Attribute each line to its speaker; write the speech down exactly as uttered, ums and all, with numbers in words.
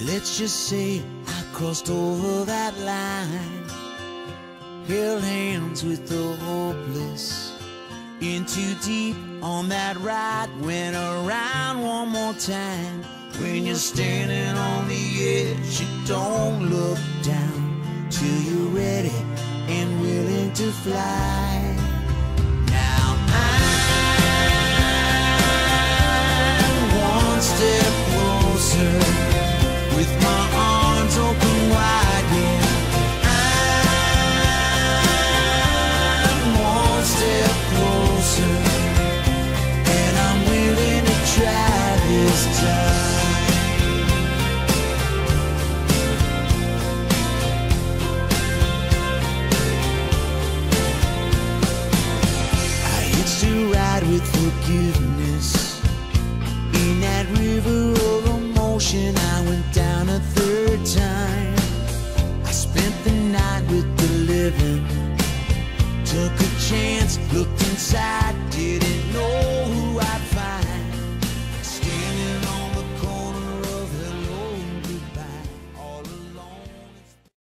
Speaker 1: Let's just say I crossed over that line, held hands with the hopeless, in too deep on that ride, went around one more time. When you're standing on the edge, you don't look down till you're ready and willing to fly. Now I'm one step closer, with my arms open wide, yeah. I'm one step closer, and I'm willing to try this time. I hitched a ride with forgiveness,